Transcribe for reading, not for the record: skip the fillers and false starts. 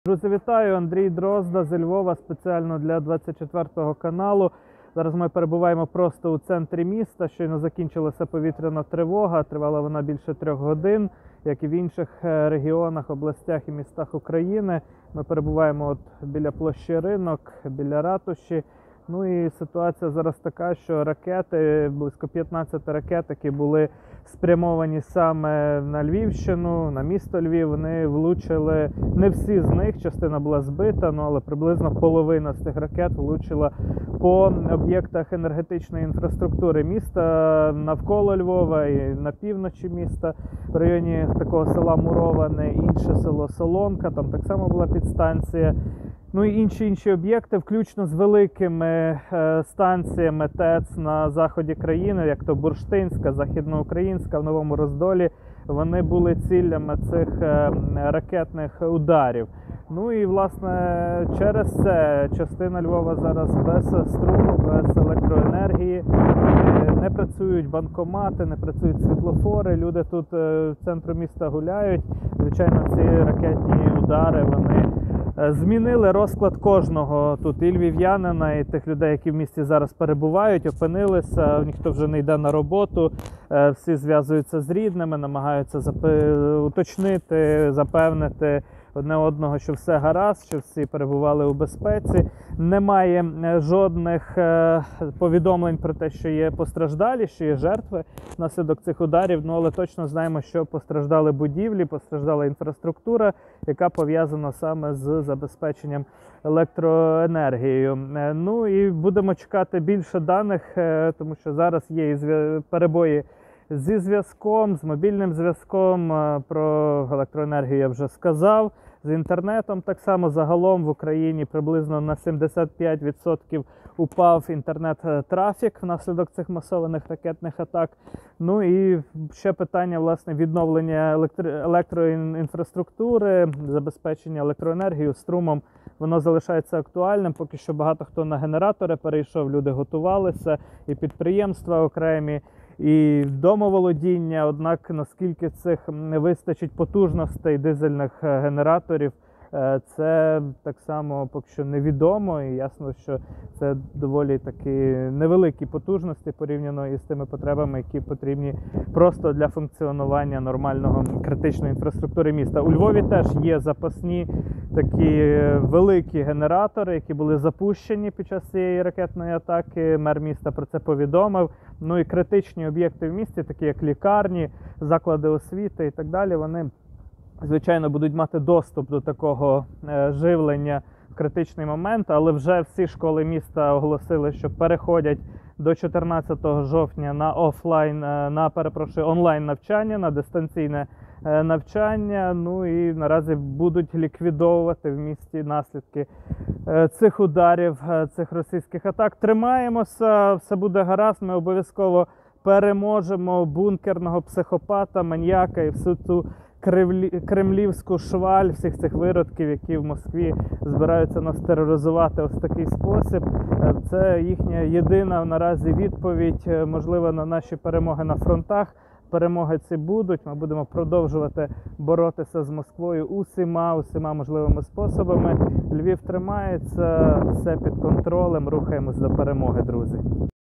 Друзі, вітаю! Андрій Дрозда зі Львова спеціально для 24 каналу. Зараз ми перебуваємо просто у центрі міста. Щойно закінчилася повітряна тривога. Тривала вона більше 3 годин, як і в інших регіонах, областях і містах України. Ми перебуваємо біля площі Ринок, біля ратуші. Ну і ситуація зараз така, що ракети, близько 15 ракет, які були спрямовані саме на Львівщину, на місто Львів, вони влучили, не всі з них, частина була збита, але приблизно половина з цих ракет влучила по об'єктах енергетичної інфраструктури міста навколо Львова і на півночі міста, в районі такого села Муроване, інше село Соломка, там так само була підстанція. Ну і інші об'єкти, включно з великими станціями ТЕЦ на заході країни, як то Бурштинська, Західноукраїнська, в Новому Роздолі, вони були цілями цих ракетних ударів. Ну і, власне, через це частина Львова зараз без струму, без електроенергії, не працюють банкомати, не працюють світлофори, люди тут в центру міста гуляють. Звичайно, ці ракетні удари, вони змінили розклад кожного тут і львів'янина, і тих людей, які в місті зараз перебувають, опинилися, ніхто вже не йде на роботу, всі зв'язуються з рідними, намагаються уточнити, запевнити одне одного, що все гаразд, що всі перебували у безпеці. Немає жодних повідомлень про те, що є постраждалі, що є жертви внаслідок цих ударів, але точно знаємо, що постраждали будівлі, постраждала інфраструктура, яка пов'язана саме з забезпеченням електроенергією. Ну і будемо чекати більше даних, тому що зараз є і перебої зі зв'язком, з мобільним зв'язком, про електроенергію я вже сказав, з інтернетом так само. Загалом в Україні приблизно на 75% упав інтернет-трафік внаслідок цих масованих ракетних атак. Ну і ще питання, власне, відновлення електроінфраструктури, забезпечення електроенергією, струмом, воно залишається актуальним. Поки що багато хто на генератори перейшов, люди готувалися, і підприємства окремі, і домоволодіння, однак наскільки цих не вистачить потужностей дизельних генераторів, це так само поки що невідомо, і ясно, що це доволі такі невеликі потужності порівняно із тими потребами, які потрібні просто для функціонування нормального критичної інфраструктури міста. У Львові теж є запасні такі великі генератори, які були запущені під час цієї ракетної атаки. Мер міста про це повідомив. Ну і критичні об'єкти в місті, такі як лікарні, заклади освіти і так далі, вони, звичайно, будуть мати доступ до такого живлення в критичний момент, але вже всі школи міста оголосили, що переходять до 14 жовтня на онлайн навчання, на дистанційне навчання. Ну і наразі будуть ліквідовувати в місті наслідки цих ударів, цих російських атак. Тримаємося, все буде гаразд, ми обов'язково переможемо бункерного психопата, маніяка і всю ту кремлівську шваль всіх цих виродків, які в Москві збираються нас тероризувати ось такий спосіб. Це їхня єдина наразі відповідь, можливо, на наші перемоги на фронтах. Перемоги ці будуть, ми будемо продовжувати боротися з Москвою усіма можливими способами. Львів тримається, все під контролем, рухаємось до перемоги, друзі.